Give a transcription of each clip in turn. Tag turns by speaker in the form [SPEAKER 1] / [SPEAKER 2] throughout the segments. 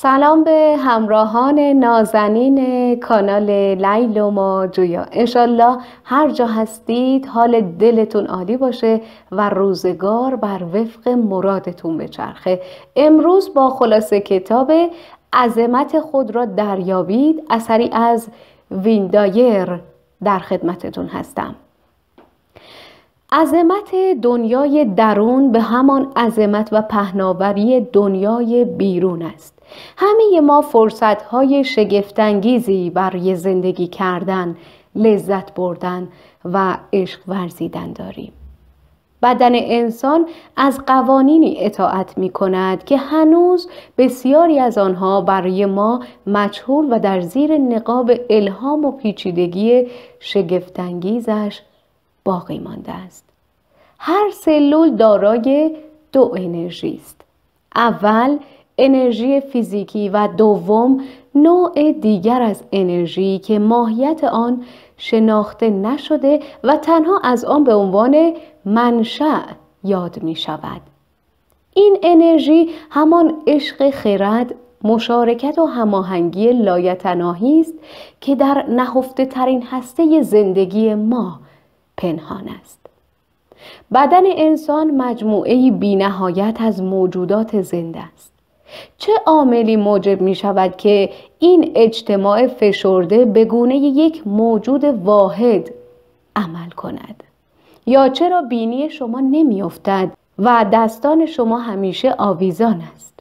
[SPEAKER 1] سلام به همراهان نازنین کانال لیل و ما جویا. انشالله هر جا هستید حال دلتون عالی باشه و روزگار بر وفق مرادتون بچرخه. امروز با خلاصه کتاب عظمت خود را دریابید اثری از وین دایر در خدمتتون هستم. عظمت دنیای درون به همان عظمت و پهناوری دنیای بیرون است. همه ما فرصت‌های شگفت‌انگیزی برای زندگی کردن، لذت بردن و عشق ورزیدن داریم. بدن انسان از قوانینی اطاعت می‌کند که هنوز بسیاری از آنها برای ما مجهول و در زیر نقاب الهام و پیچیدگی شگفت‌انگیزش باقی مانده است. هر سلول دارای دو انرژی است. اول انرژی فیزیکی و دوم نوع دیگر از انرژی که ماهیت آن شناخته نشده و تنها از آن به عنوان منشأ یاد می شود. این انرژی همان عشق خرد، مشارکت و هماهنگی لایتناهی است که در نهفته ترین هسته زندگی ما پنهان است. بدن انسان مجموعه‌ای بی‌نهایت از موجودات زنده است. چه عاملی موجب می شود که این اجتماع فشرده به گونه یک موجود واحد عمل کند؟ یا چرا بینی شما نمی افتد و دستان شما همیشه آویزان است؟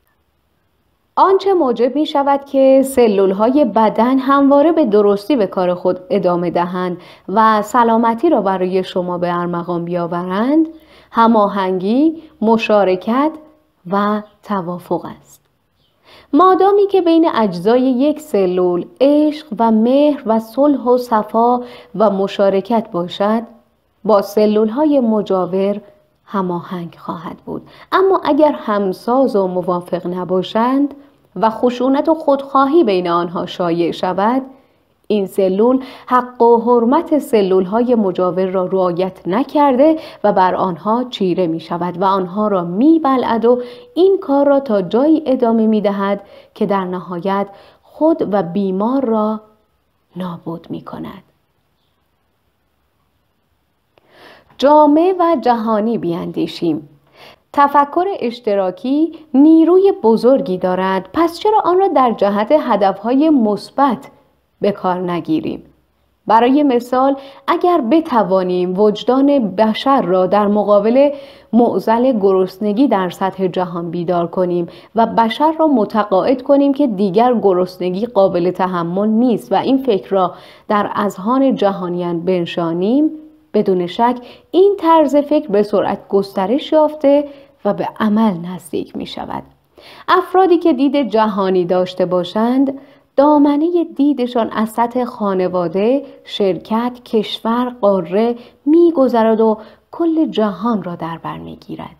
[SPEAKER 1] آنچه موجب می شود که سلول‌های بدن همواره به درستی به کار خود ادامه دهند و سلامتی را برای شما به ارمغان بیاورند، هماهنگی، مشارکت و توافق است. مادامی که بین اجزای یک سلول عشق و مهر و صلح و صفا و مشارکت باشد، با سلول‌های مجاور هماهنگ خواهد بود. اما اگر همساز و موافق نباشند و خشونت و خودخواهی بین آنها شایع شود، این سلول حق و حرمت سلول‌های مجاور را رعایت نکرده و بر آنها چیره می شود و آنها را می بلعد و این کار را تا جایی ادامه می دهد که در نهایت خود و بیمار را نابود می کند. جامع و جهانی بیاندیشیم. تفکر اشتراکی نیروی بزرگی دارد، پس چرا آن را در جهت هدفهای مثبت به کار نگیریم؟ برای مثال اگر بتوانیم وجدان بشر را در مقابل معضل گرسنگی در سطح جهان بیدار کنیم و بشر را متقاعد کنیم که دیگر گرسنگی قابل تحمل نیست و این فکر را در اذهان جهانیان بنشانیم، بدون شک این طرز فکر به سرعت گسترش یافته و به عمل نزدیک می شود. افرادی که دید جهانی داشته باشند، دامنه دیدشان از سطح خانواده، شرکت، کشور، قاره می گذرد و کل جهان را در بر می گیرد.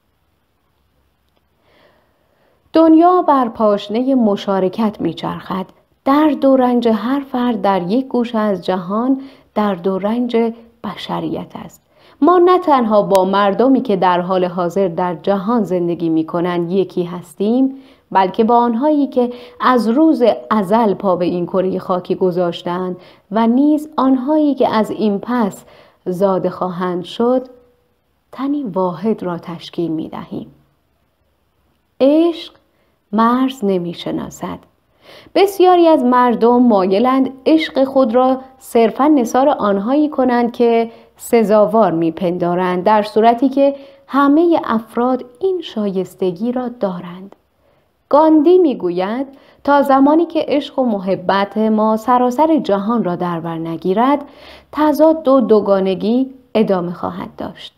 [SPEAKER 1] دنیا بر پاشنه مشارکت می چرخد. درد و رنج هر فرد در یک گوشه از جهان درد و رنج بشریت است. ما نه تنها با مردمی که در حال حاضر در جهان زندگی می کنند یکی هستیم، بلکه با آنهایی که از روز ازل پا به این کره خاکی گذاشتند و نیز آنهایی که از این پس زاده خواهند شد، تنی واحد را تشکیل می دهیم. عشق مرز نمی شناسد. بسیاری از مردم مایلند عشق خود را صرفاً نثار آنهایی کنند که سزاوار میپندارند، در صورتی که همه افراد این شایستگی را دارند. گاندی میگوید تا زمانی که عشق و محبت ما سراسر جهان را در بر نگیرد، تضاد و دوگانگی ادامه خواهد داشت.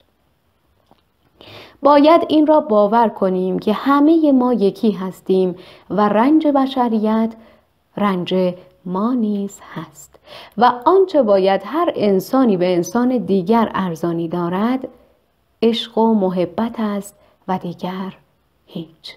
[SPEAKER 1] باید این را باور کنیم که همه ما یکی هستیم و رنج بشریت رنج ما نیز هست و آنچه باید هر انسانی به انسان دیگر ارزانی دارد عشق و محبت است و دیگر هیچ.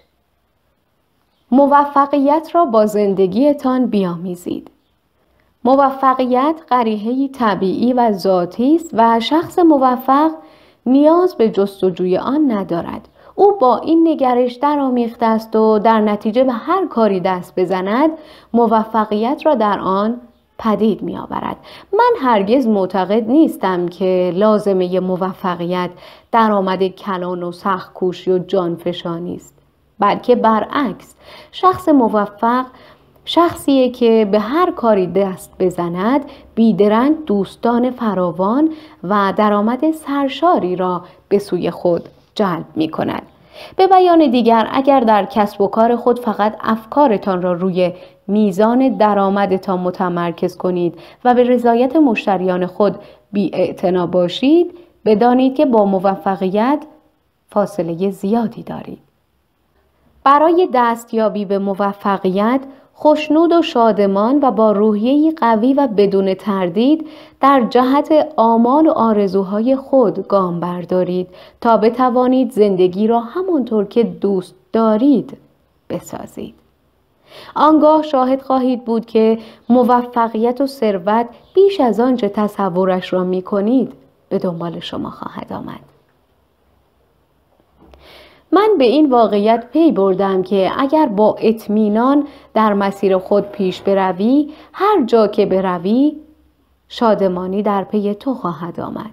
[SPEAKER 1] موفقیت را با زندگیتان بیامیزید. موفقیت غریحه‌ای طبیعی و ذاتی است و شخص موفق نیاز به جستجوی آن ندارد. او با این نگرش درآمیخته است و در نتیجه به هر کاری دست بزند موفقیت را در آن پدید می آورد. من هرگز معتقد نیستم که لازمه موفقیت درآمد کلان و سخت‌کوشی و جانفشانی است، بلکه برعکس، شخص موفق شخصیه که به هر کاری دست بزند بیدرنگ دوستان فراوان و درآمد سرشاری را به سوی خود جلب می کند. به بیان دیگر، اگر در کسب و کار خود فقط افکارتان را روی میزان درآمدتان متمرکز کنید و به رضایت مشتریان خود بی‌اعتنا باشید، بدانید که با موفقیت فاصله زیادی دارید. برای دستیابی به موفقیت خوشنود و شادمان و با روحیه‌ای قوی و بدون تردید در جهت آمال و آرزوهای خود گام بردارید تا بتوانید زندگی را همانطور که دوست دارید بسازید. آنگاه شاهد خواهید بود که موفقیت و ثروت بیش از آنچه تصورش را می کنید به دنبال شما خواهد آمد. من به این واقعیت پی بردم که اگر با اطمینان در مسیر خود پیش بروی، هر جا که بروی شادمانی در پی تو خواهد آمد.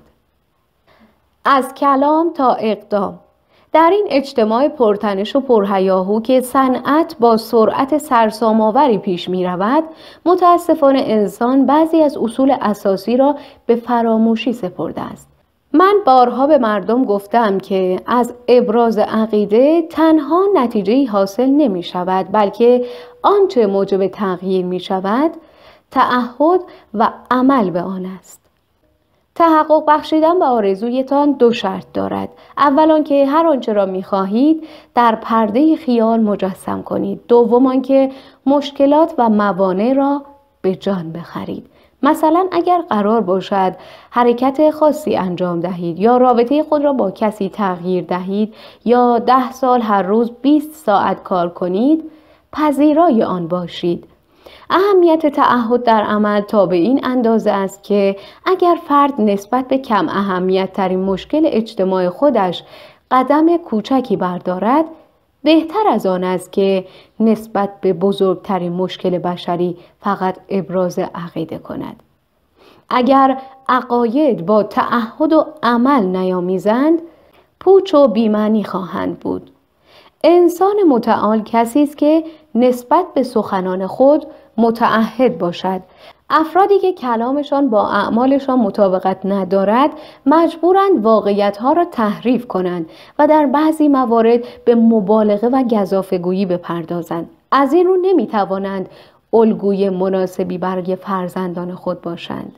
[SPEAKER 1] از کلام تا اقدام. در این اجتماع پرتنش و پرهیاهو که صنعت با سرعت سرسام‌آوری پیش می رود، متاسفانه انسان بعضی از اصول اساسی را به فراموشی سپرده است. من بارها به مردم گفتم که از ابراز عقیده تنها نتیجه‌ای حاصل نمی شود، بلکه آنچه موجب تغییر می شود تعهد و عمل به آن است. تحقق بخشیدن به آرزویتان دو شرط دارد. اول آنکه هر آنچه را می‌خواهید در پرده خیال مجسم کنید. دوم آنکه مشکلات و موانع را به جان بخرید. مثلا اگر قرار باشد حرکت خاصی انجام دهید یا رابطه خود را با کسی تغییر دهید یا 10 سال هر روز 20 ساعت کار کنید، پذیرای آن باشید. اهمیت تعهد در عمل تا به این اندازه است که اگر فرد نسبت به کم اهمیت ترین مشکل اجتماع خودش قدم کوچکی بردارد، بهتر از آن است که نسبت به بزرگترین مشکل بشری فقط ابراز عقیده کند. اگر عقاید با تعهد و عمل نیامیزند، پوچ و بی‌معنی خواهند بود. انسان متعال کسی است که نسبت به سخنان خود متعهد باشد. افرادی که کلامشان با اعمالشان مطابقت ندارد مجبورند واقعیت‌ها را تحریف کنند و در بعضی موارد به مبالغه و گزافه‌گویی بپردازند. از این رو نمی‌توانند الگوی مناسبی برای فرزندان خود باشند.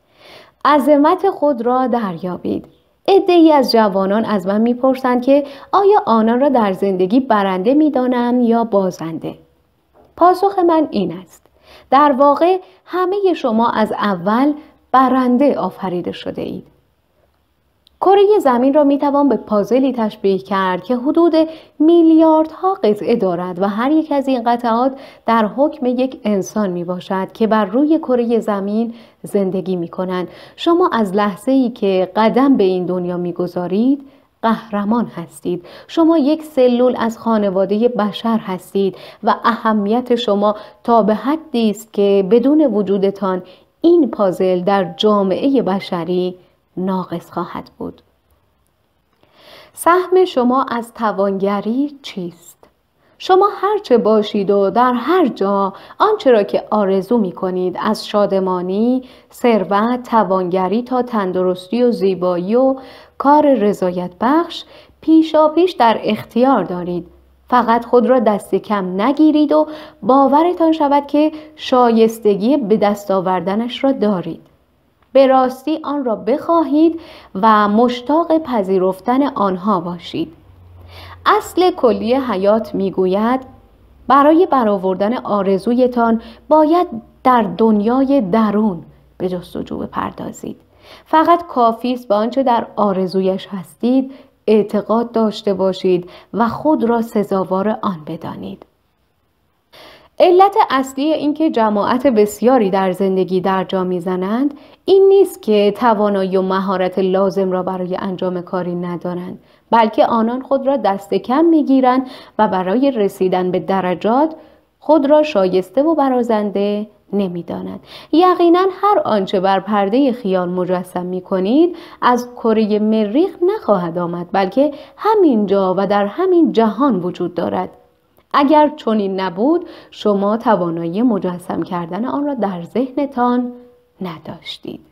[SPEAKER 1] عظمت خود را دریابید. عده‌ای از جوانان از من می‌پرسند که آیا آنان را در زندگی برنده می‌دانم یا بازنده؟ پاسخ من این است: در واقع همه شما از اول برنده آفریده شده اید. کره زمین را میتوان به پازلی تشبیه کرد که حدود میلیاردها قطعه دارد و هر یک از این قطعات در حکم یک انسان می باشد که بر روی کره زمین زندگی می کنند. شما از لحظه‌ای که قدم به این دنیا میگذارید قهرمان هستید. شما یک سلول از خانواده بشر هستید و اهمیت شما تا به حدی است که بدون وجودتان این پازل در جامعه بشری ناقص خواهد بود. سهم شما از توانگری چیست؟ شما هرچه باشید و در هر جا آنچه را که آرزو می کنید، از شادمانی، ثروت، توانگری تا تندرستی و زیبایی و کار رضایت بخش پیشاپیش در اختیار دارید. فقط خود را دست کم نگیرید و باورتان شود که شایستگی به دست آوردنش را دارید. به راستی آن را بخواهید و مشتاق پذیرفتن آنها باشید. اصل کلی حیات میگوید برای برآوردن آرزویتان باید در دنیای درون به جستجو بپردازید. فقط کافی است به آنچه در آرزویش هستید اعتقاد داشته باشید و خود را سزاوار آن بدانید. علت اصلی اینکه جماعت بسیاری در زندگی درجا میزنند این نیست که توانایی و مهارت لازم را برای انجام کاری ندارند، بلکه آنان خود را دست کم میگیرند و برای رسیدن به درجات خود را شایسته و برازنده نمیدانند. یقینا هر آنچه بر پرده خیال مجسم میکنید از کره مریخ نخواهد آمد، بلکه همینجا و در همین جهان وجود دارد. اگر چنین نبود شما توانایی مجسم کردن آن را در ذهنتان نداشتید.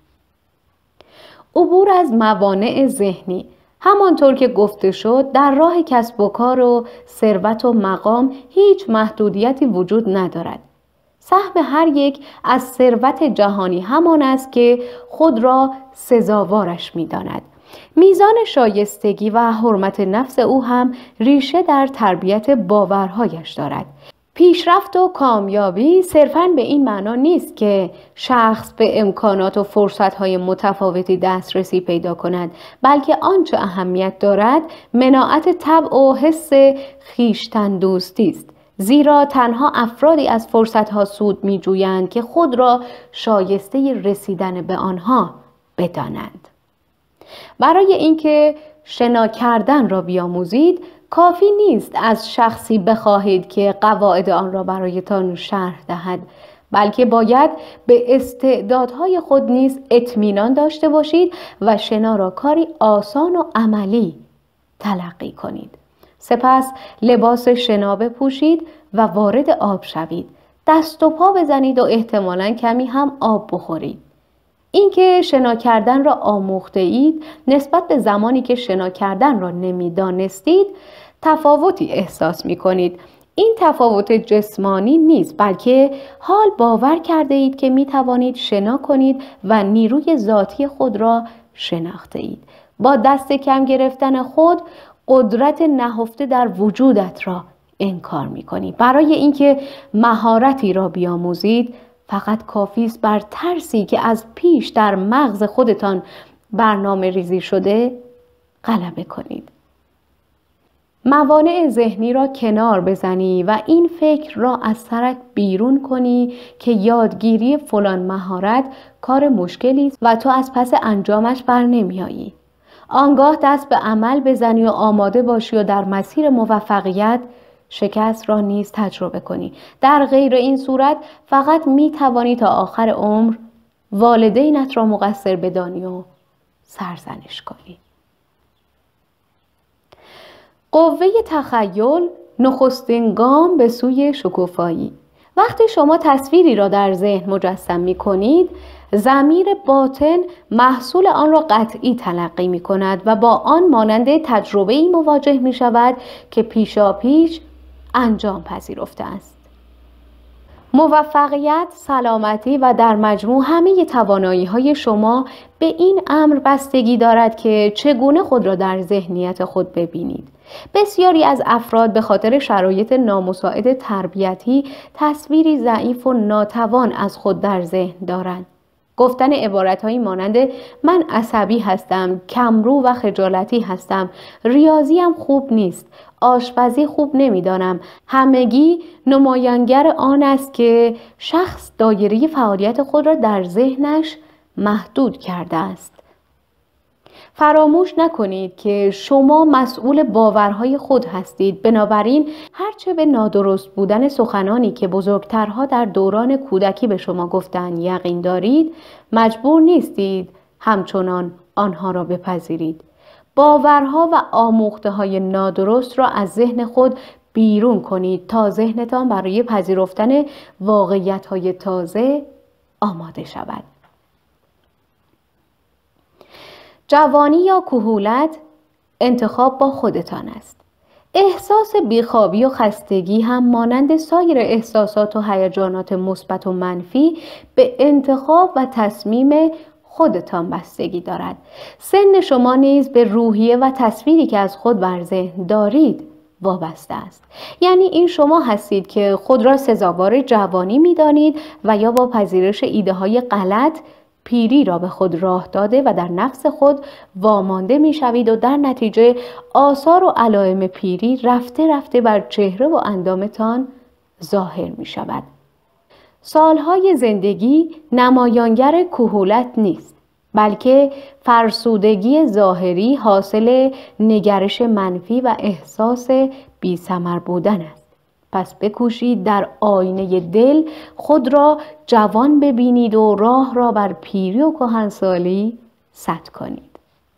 [SPEAKER 1] عبور از موانع ذهنی. همانطور که گفته شد در راه کسب و کار و ثروت و مقام هیچ محدودیتی وجود ندارد. سهم هر یک از ثروت جهانی همان است که خود را سزاوارش می‌داند. میزان شایستگی و حرمت نفس او هم ریشه در تربیت باورهایش دارد. پیشرفت و کامیابی صرفاً به این معنا نیست که شخص به امکانات و فرصت‌های متفاوتی دسترسی پیدا کند، بلکه آنچه اهمیت دارد مناعت طبع و حس خویشتن دوستی است. زیرا تنها افرادی از فرصت‌ها سود می‌جویند که خود را شایسته رسیدن به آنها بدانند. برای اینکه شنا کردن را بیاموزید کافی نیست از شخصی بخواهید که قواعد آن را برایتان شرح دهد، بلکه باید به استعدادهای خود نیز اطمینان داشته باشید و شنا را کاری آسان و عملی تلقی کنید. سپس لباس شنا بپوشید و وارد آب شوید. دست و پا بزنید و احتمالاً کمی هم آب بخورید. اینکه شنا کردن را آموخته اید نسبت به زمانی که شنا کردن را نمی‌دانستید تفاوتی احساس می‌کنید. این تفاوت جسمانی نیست، بلکه حال باور کرده اید که می‌توانید شنا کنید و نیروی ذاتی خود را شناخته اید. با دست کم گرفتن خود قدرت نهفته در وجودت را انکار می‌کنید. برای اینکه مهارتی را بیاموزید فقط کافی است بر ترسی که از پیش در مغز خودتان برنامه ریزی شده غلبه کنید. موانع ذهنی را کنار بزنی و این فکر را از سرت بیرون کنی که یادگیری فلان مهارت کار مشکلی است و تو از پس انجامش بر نمیایی. آنگاه دست به عمل بزنی و آماده باشی و در مسیر موفقیت شکست را نیز تجربه کنی. در غیر این صورت فقط می توانی تا آخر عمر والدینت را مقصر بدانی و سرزنش کنی. قوه تخیل نخستین گام به سوی شکوفایی. وقتی شما تصویری را در ذهن مجسم می کنید، ضمیر باطن محصول آن را قطعی تلقی می کند و با آن مانند تجربه‌ای مواجه می شود که پیشاپیش انجام پذیرفته است. موفقیت، سلامتی و در مجموع همه توانایی‌های شما به این امر بستگی دارد که چگونه خود را در ذهنیت خود ببینید. بسیاری از افراد به خاطر شرایط نامساعد تربیتی تصویری ضعیف و ناتوان از خود در ذهن دارند. گفتن عبارتهایی مانند من عصبی هستم، کمرو و خجالتی هستم، ریاضیم خوب نیست، آشپزی خوب نمیدانم، همگی نمایانگر آن است که شخص دایره فعالیت خود را در ذهنش محدود کرده است. فراموش نکنید که شما مسئول باورهای خود هستید. بنابراین هرچه به نادرست بودن سخنانی که بزرگترها در دوران کودکی به شما گفتند یقین دارید، مجبور نیستید همچنان آنها را بپذیرید. باورها و آموخته‌های نادرست را از ذهن خود بیرون کنید تا ذهنتان برای پذیرفتن واقعیت‌های تازه آماده شود. جوانی یا کهولت انتخاب با خودتان است. احساس بیخوابی و خستگی هم مانند سایر احساسات و هیجانات مثبت و منفی به انتخاب و تصمیم خودتان بستگی دارد. سن شما نیز به روحیه و تصویری که از خود بر ذهن دارید وابسته است. یعنی این شما هستید که خود را سزاوار جوانی می‌دانید و یا با پذیرش ایده‌های غلط پیری را به خود راه داده و در نفس خود وامانده می‌شوید و در نتیجه آثار و علائم پیری رفته رفته بر چهره و اندامتان ظاهر می شود. سالهای زندگی نمایانگر کهولت نیست، بلکه فرسودگی ظاهری حاصل نگرش منفی و احساس بی‌ثمر بودن است. پس بکوشید در آینه دل خود را جوان ببینید و راه را بر پیری و کهنسالی سد کنید.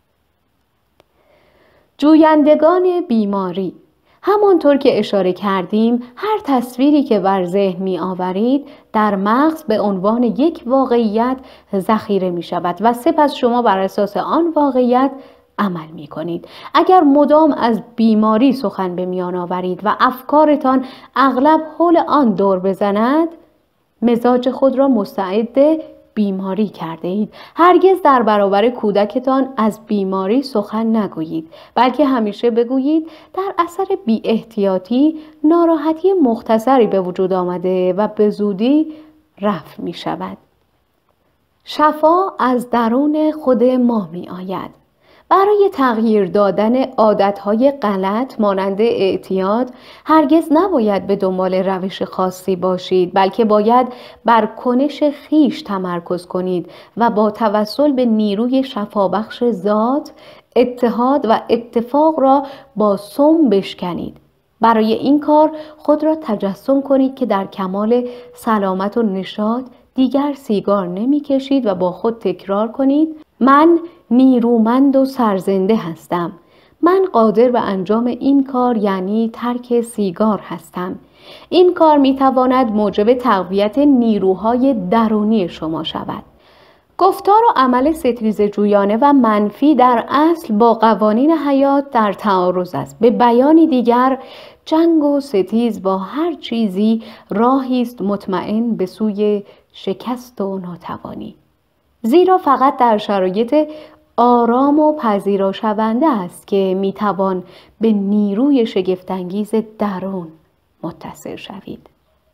[SPEAKER 1] جویندگان بیماری. همانطور که اشاره کردیم، هر تصویری که بر ذهن می آورید در مغز به عنوان یک واقعیت ذخیره می شود و سپس شما بر اساس آن واقعیت عمل می کنید. اگر مدام از بیماری سخن به میان آورید و افکارتان اغلب حول آن دور بزند، مزاج خود را مستعد بیماری کرده اید. هرگز در برابر کودکتان از بیماری سخن نگویید، بلکه همیشه بگویید در اثر بی احتیاطی ناراحتی مختصری به وجود آمده و به زودی رفع می شود. شفا از درون خود ما می آید. برای تغییر دادن عادتهای غلط مانند اعتیاد هرگز نباید به دنبال روش خاصی باشید، بلکه باید بر کنش خویش تمرکز کنید و با توسل به نیروی شفابخش ذات اتحاد و اتفاق را با سم بشکنید. برای این کار خود را تجسم کنید که در کمال سلامت و نشاط دیگر سیگار نمی کشید و با خود تکرار کنید: من نیرومند و سرزنده هستم. من قادر به انجام این کار یعنی ترک سیگار هستم. این کار می تواند موجب تقویت نیروهای درونی شما شود. گفتار و عمل ستیزجویانه و منفی در اصل با قوانین حیات در تعارض است. به بیانی دیگر، جنگ و ستیز با هر چیزی راهی است مطمئن به سوی شکست و ناتوانی. زیرا فقط در شرایط آرام و پذیرا شونده است که میتوان به نیروی شگفت‌انگیز درون متصل شوید.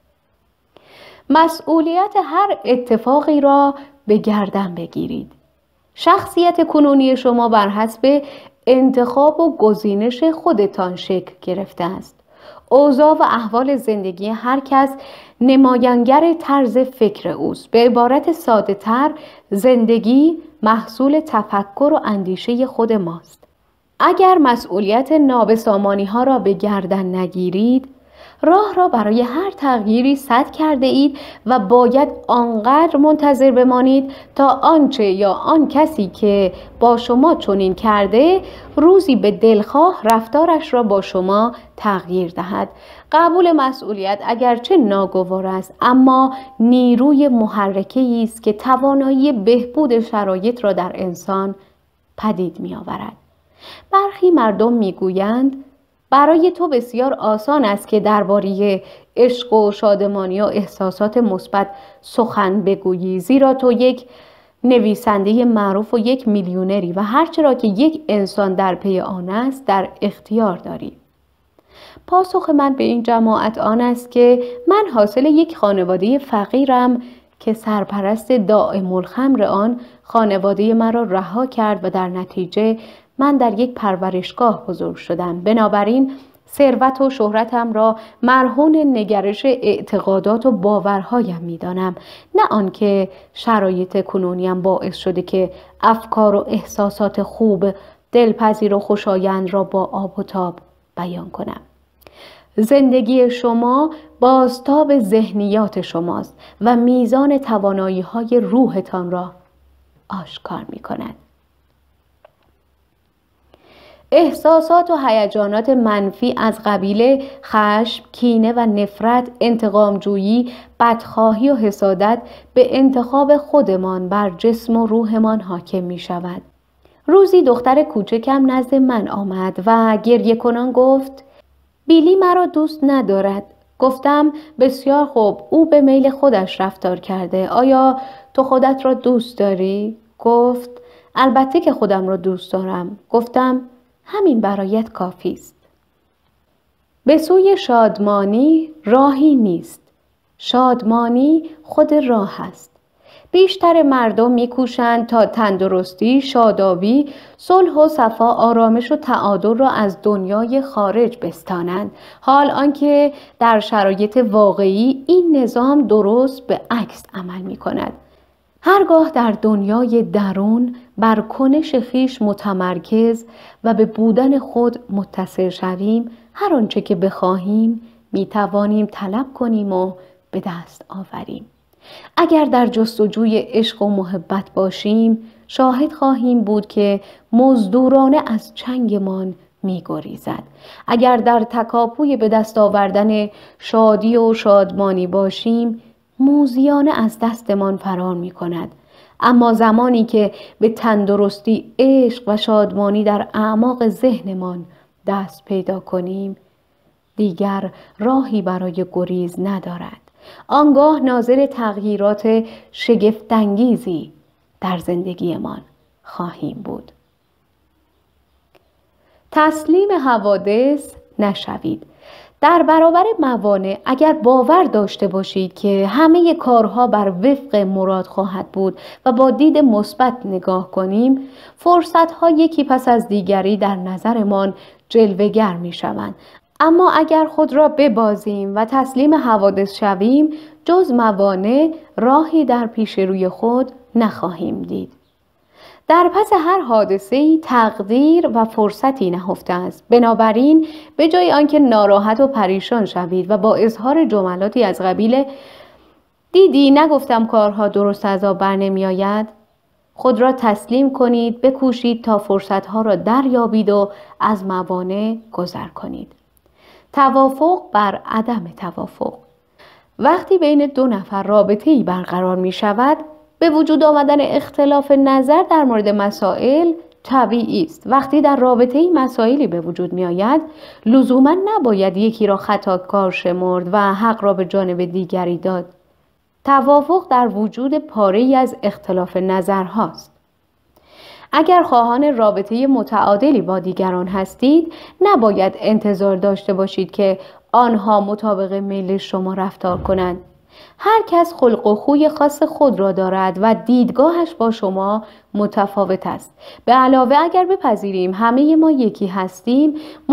[SPEAKER 1] مسئولیت هر اتفاقی را به گردن بگیرید. شخصیت کنونی شما بر حسب انتخاب و گزینش خودتان شکل گرفته است. اوضاع و احوال زندگی هر کس نمایانگر طرز فکر اوست. به عبارت ساده تر، زندگی محصول تفکر و اندیشه خود ماست. اگر مسئولیت نابسامانی ها را به گردن نگیرید، راه را برای هر تغییری سد کرده اید و باید آنقدر منتظر بمانید تا آنچه یا آن کسی که با شما چنین کرده روزی به دلخواه رفتارش را با شما تغییر دهد. قبول مسئولیت اگرچه ناگوار است، اما نیروی محرکه‌ای است که توانایی بهبود شرایط را در انسان پدید می آورد. برخی مردم می گویند برای تو بسیار آسان است که درباره عشق و شادمانی و احساسات مثبت سخن بگویی، زیرا تو یک نویسنده معروف و یک میلیونری و هرچه را که یک انسان در پی آن است در اختیار داری. پاسخ من به این جماعت آن است که من حاصل یک خانواده فقیرم که سرپرست دائم الخمر آن خانواده مرا رها کرد و در نتیجه من در یک پرورشگاه بزرگ شدم. بنابراین ثروت و شهرتم را مرهون نگرش اعتقادات و باورهایم می‌دانم، نه آنکه شرایط کنونیم باعث شده که افکار و احساسات خوب، دلپذیر و خوشایند را با آب و تاب بیان کنم. زندگی شما بازتاب ذهنیات شماست و میزان توانایی‌های روحتان را آشکار می‌کند. احساسات و هیجانات منفی از قبیل خشم، کینه و نفرت، انتقامجویی، بدخواهی و حسادت به انتخاب خودمان بر جسم و روحمان حاکم می شود. روزی دختر کوچکم نزد من آمد و گریه کنان گفت: بیلی مرا دوست ندارد. گفتم: بسیار خوب، او به میل خودش رفتار کرده. آیا تو خودت را دوست داری؟ گفت: البته که خودم را دوست دارم. گفتم: همین برایت کافی است. به سوی شادمانی راهی نیست. شادمانی خود راه است. بیشتر مردم میکوشند تا تندرستی، شادابی، صلح و صفا، آرامش و تعادل را از دنیای خارج بستانند، حال آنکه در شرایط واقعی این نظام درست به عکس عمل میکند. هرگاه در دنیای درون بر کنش خویش متمرکز و به بودن خود متصل شویم، هر آنچه که بخواهیم میتوانیم طلب کنیم و به دست آوریم. اگر در جستجوی عشق و محبت باشیم، شاهد خواهیم بود که مزدورانه از چنگمان می‌گریزد. اگر در تکاپوی به دست آوردن شادی و شادمانی باشیم، موذیانه از دستمان فرار می‌کند. اما زمانی که به تندرستی، عشق و شادمانی در اعماق ذهنمان دست پیدا کنیم، دیگر راهی برای گریز ندارد. آنگاه ناظر تغییرات شگفت‌انگیزی در زندگیمان خواهیم بود. تسلیم حوادث نشوید. در برابر موانع اگر باور داشته باشید که همه کارها بر وفق مراد خواهد بود و با دید مثبت نگاه کنیم، فرصت‌ها یکی پس از دیگری در نظرمان جلوه‌گر می‌شوند. اما اگر خود را ببازیم و تسلیم حوادث شویم، جز موانع راهی در پیش روی خود نخواهیم دید. در پس هر حادثه‌ای تقدیر و فرصتی نهفته است. بنابراین به جای آنکه ناراحت و پریشان شوید و با اظهار جملاتی از قبیل دیدی نگفتم کارها درست از آب بر نمی‌آید، خود را تسلیم کنید، بکوشید تا فرصتها را دریابید و از موانع گذر کنید. توافق بر عدم توافق. وقتی بین دو نفر رابطه‌ای برقرار می شود، به وجود آمدن اختلاف نظر در مورد مسائل طبیعی است. وقتی در رابطه‌ای مسائلی به وجود می آید، لزوما نباید یکی را خطاکار شمرد و حق را به جانب دیگری داد. توافق در وجود پاره‌ای از اختلاف نظر هاست. اگر خواهان رابطه متعادلی با دیگران هستید، نباید انتظار داشته باشید که آنها مطابق میل شما رفتار کنند. هر کس خلق و خوی خاص خود را دارد و دیدگاهش با شما متفاوت است. به علاوه اگر بپذیریم همه ما یکی هستیم،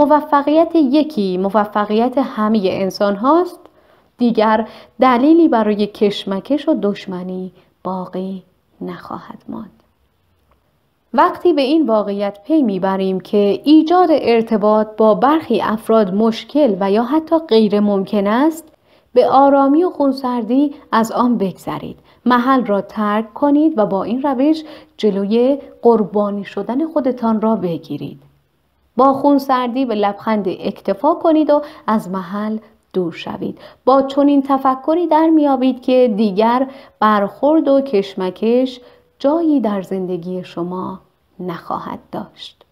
[SPEAKER 1] موفقیت همه انسان هاست، دیگر دلیلی برای کشمکش و دشمنی باقی نخواهد ماند. وقتی به این واقعیت پی میبریم که ایجاد ارتباط با برخی افراد مشکل و یا حتی غیر ممکن است، به آرامی و خونسردی از آن بگذرید. محل را ترک کنید و با این روش جلوی قربانی شدن خودتان را بگیرید. با خونسردی به لبخند اکتفا کنید و از محل دور شوید. با چنین تفکری در میابید که دیگر برخورد و کشمکش جایی در زندگی شما نخواهد داشت.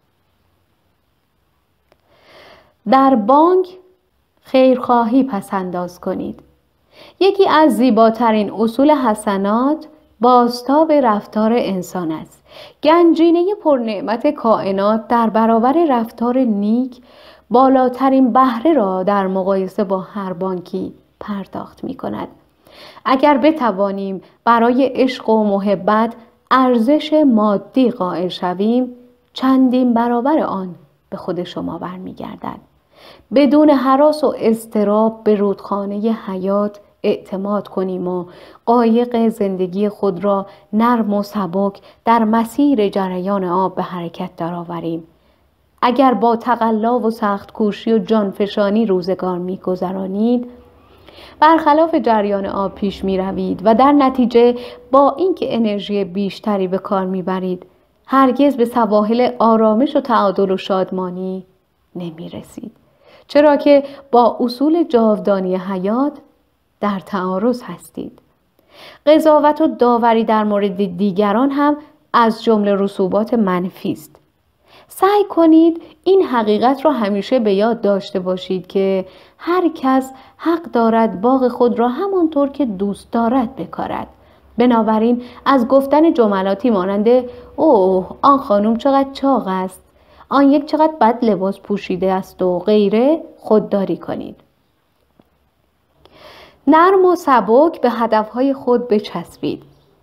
[SPEAKER 1] در بانک خیرخواهی پس‌انداز کنید. یکی از زیباترین اصول حسنات بازتاب رفتار انسان است. گنجینه پرنعمت کائنات در برابر رفتار نیک بالاترین بهره را در مقایسه با هر بانکی پرداخت می کند. اگر بتوانیم برای عشق و محبت ارزش مادی قائل شویم، چندین برابر آن به خود شما برمیگردد. بدون هراس و اضطراب به رودخانه حیات اعتماد کنیم و قایق زندگی خود را نرم و سبک در مسیر جریان آب به حرکت درآوریم. اگر با تقلا و سخت کوشی و جانفشانی روزگار می‌گذرانید، برخلاف جریان آب پیش می روید و در نتیجه با اینکه انرژی بیشتری به کار می برید، هرگز به سواحل آرامش و تعادل و شادمانی نمی رسید. چرا که با اصول جاودانی حیات در تعارض هستید. قضاوت و داوری در مورد دیگران هم از جمله رسوبات منفی است. سعی کنید این حقیقت را همیشه به یاد داشته باشید که هر کس حق دارد باغ خود را همانطور که دوست دارد بکارد. بنابراین از گفتن جملاتی مانند اوه آن خانم چقدر چاق است، آن یک چقدر بد لباس پوشیده است و غیره خودداری کنید. نرم و سبک به هدفهای خود بچسبید.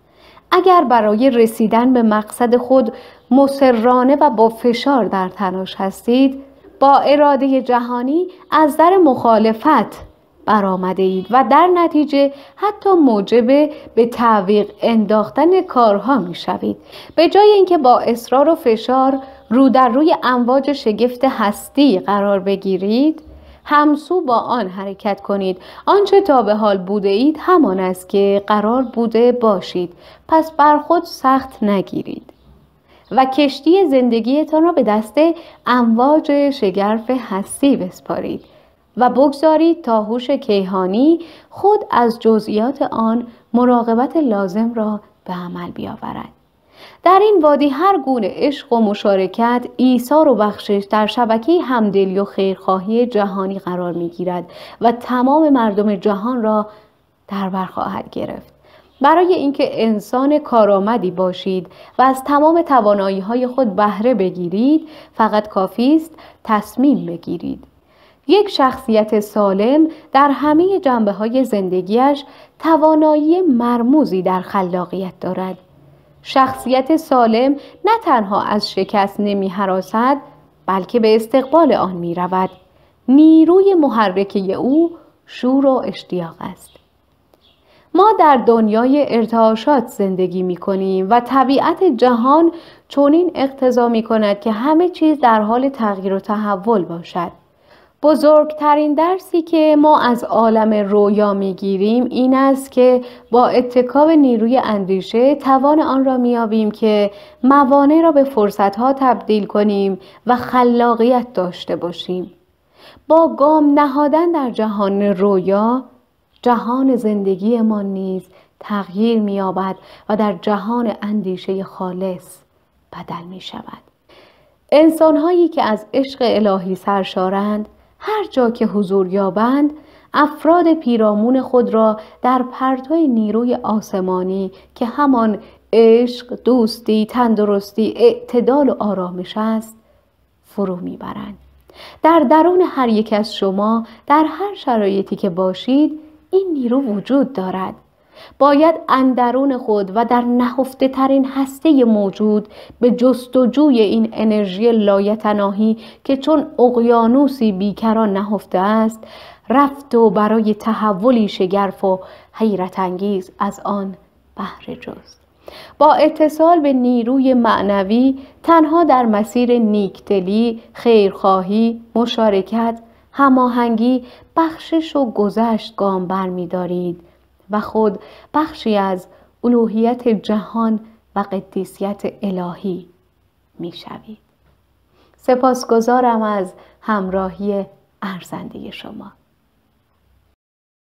[SPEAKER 1] اگر برای رسیدن به مقصد خود مصرانه و با فشار در تلاش هستید، با اراده جهانی از در مخالفت برآمده اید و در نتیجه حتی موجب به تعویق انداختن کارها می شوید. به جای اینکه با اصرار و فشار رو در روی امواج شگفت هستی قرار بگیرید، همسو با آن حرکت کنید. آنچه تا به حال بوده اید همان است که قرار بوده باشید، پس بر خود سخت نگیرید و کشتی زندگیتان را به دست امواج شگرف هستی بسپارید و بگذارید تا هوش کیهانی خود از جزئیات آن مراقبت لازم را به عمل بیاورد. در این وادی هر گونه عشق و مشارکت، ایثار و بخشش در شبکه همدلی و خیرخواهی جهانی قرار می‌گیرد و تمام مردم جهان را در بر خواهد گرفت. برای اینکه انسان کارآمدی باشید و از تمام توانایی‌های خود بهره بگیرید، فقط کافی است تصمیم بگیرید. یک شخصیت سالم در همه جنبه‌های زندگیش توانایی مرموزی در خلاقیت دارد. شخصیت سالم نه تنها از شکست نمی‌هراسد، بلکه به استقبال آن می‌رود. نیروی محرکه او شور و اشتیاق است. ما در دنیای ارتعاشات زندگی می‌کنیم و طبیعت جهان چنین اقتضا می‌کند که همه چیز در حال تغییر و تحول باشد. بزرگترین درسی که ما از عالم رویا میگیریم این است که با اتکا به نیروی اندیشه توان آن را میابیم که موانع را به فرصتها تبدیل کنیم و خلاقیت داشته باشیم. با گام نهادن در جهان رویا، جهان زندگیمان نیز تغییر مییابد و در جهان اندیشه خالص بدل میشود. انسان‌هایی که از عشق الهی سرشارند، هر جا که حضور یابند، افراد پیرامون خود را در پرتو نیروی آسمانی که همان عشق، دوستی، تندرستی، اعتدال و آرامش است، فرو میبرند. در درون هر یک از شما، در هر شرایطی که باشید، این نیرو وجود دارد. باید اندرون خود و در نهفته ترین هسته موجود به جستجوی این انرژی لایتناهی که چون اقیانوسی بیکران نهفته است رفت و برای تحولی شگرف و حیرت انگیز از آن بهره جست. با اتصال به نیروی معنوی تنها در مسیر نیکدلی، خیرخواهی، مشارکت، هماهنگی، بخشش و گذشت گام برمی‌دارید و خود بخشی از الوهیت جهان و قدیسیت الهی می شوید. سپاسگزارم از همراهی ارزنده شما.